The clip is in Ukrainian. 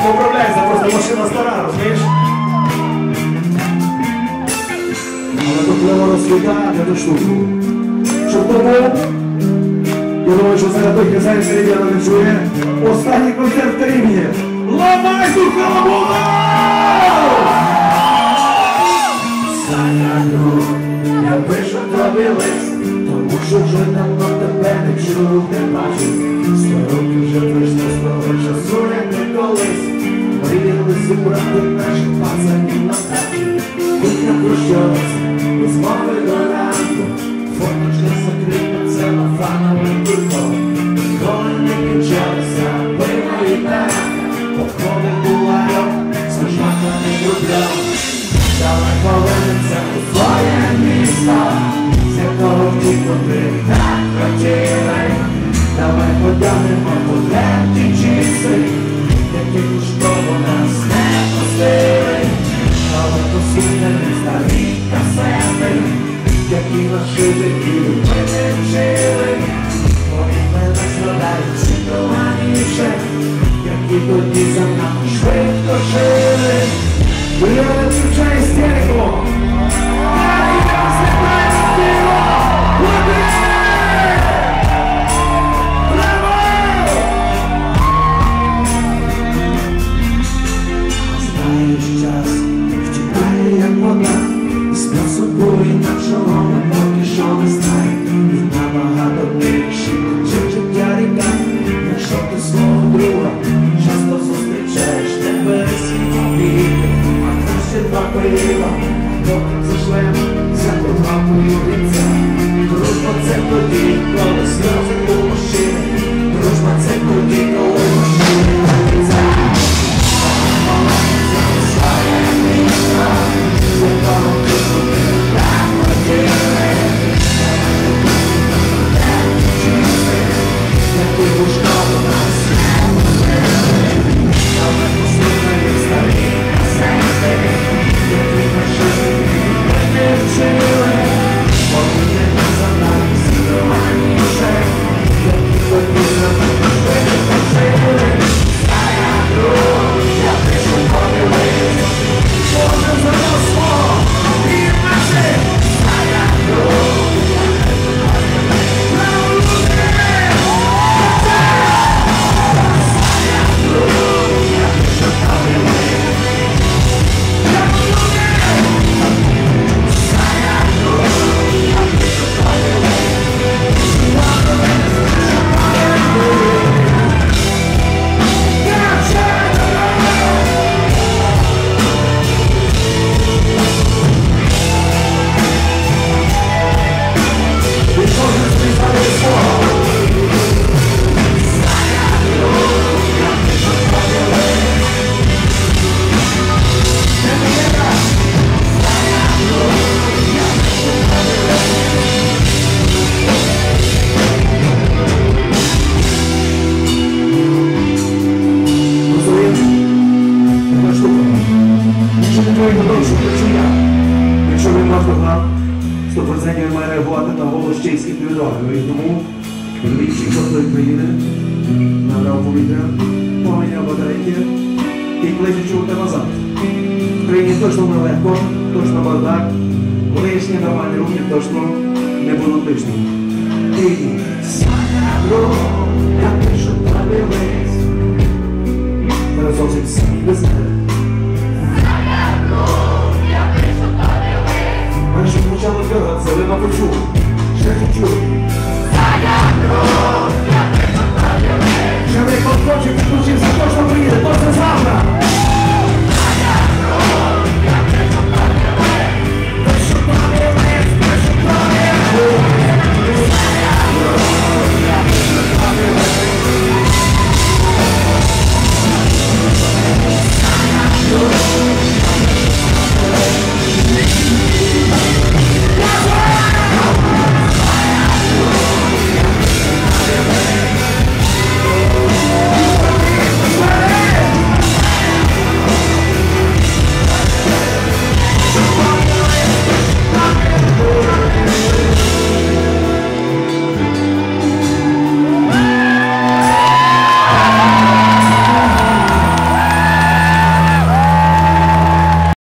поправляйся, просто машина стара, розумієш? Але тут треба розкидати ту штуку. Щоб тому, я думаю, що зараз той хазяїн Каріб'яна не чує. Останній концерт в Каріб'ї. Ламай ту халабуду! Саня, я пишу тобі лист, тому що вже давно тебе не чув, не бачив. 100 років вже прийшло з того часу, як не колись. Мріяли зібрати наших пацанів на дачі. Кухня прощалась, без мови до ранку. Фоточка закрита, це на фановий кулько. Коли не кінчалися пиво і так, походи бувайом, смажмака не люблю. Давай повернемося у своє місто, з якого втіку ти так хотіли. Давай потягнемо потерті часи, які куштово нас не пустили. Але посінені старі касети, які наші дитини ми не вчили. Вони мене згадають світланіше, які тоді за нами швидко жили. Я не включаю істерику! Я знімаю стилу! Браво! Знаєш, час втікає, як вода, з собою інакшого ми поки що не знаємо. І набагато більше, чим життя ріка. Якщо ти свого друга часто зустрічаєш, не бери свій мобільний. Два пива, потім зашлем за програмою лиця. Дружба це тоді, коли сльози у мужчини. Дружба це тоді, коли мужчини лиця. Повернеться у своє місто, з якого ти так хотіли. Які гуштові нас не пустили. Але послухай старі касети, які наші ми не вчили. Вони не за нами ситуаніше, які тоді за нами швидко жили. Саня, друг, я пишу тобі лист, що не заросло від наших. Саня, друг, я пишу тобі лист, Саня, друг, я пишу тобі лист. Якщо він вас догнав, 100% він має реагувати на голос чеських відомих. І тому двічі постой країни набрав повітря, поміняв батарейки і кличе чути назад. В країні точно нелегко, точно бардак, колишні нормальні руки точно не будуть лишніми. І Саня, друг, я пишу тобі лист. зараз зовсім самі без мене. Перше почало фігати, це видно почув. Ще чуть-чуть.